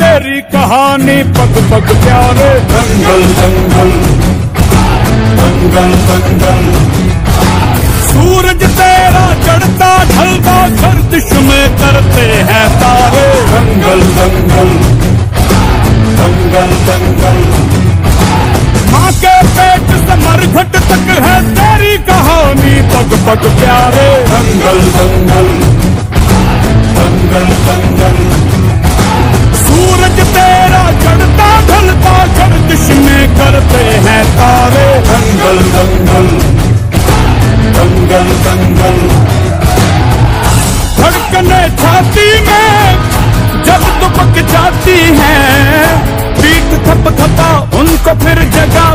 तेरी कहानी पग पग प्यारे। दंगल दंगल दंगल दंगल, सूरज तेरा चढ़ता ढलता गर्दिश में करते हैं तारे। दंगल दंगल दंगल दंगल, माँ के पेट से मरघट तक है तेरी कहानी पग पग प्यारे। दंगल दंगल दंगल दंगल, सूरज तेरा चढ़ता ढलता गर्दिश में करते हैं तारे। दंगल दंगल दंगल दंगल, धड़कने छाती में जब दुबक जाती है, पीठ थप थपा उनको फिर जगा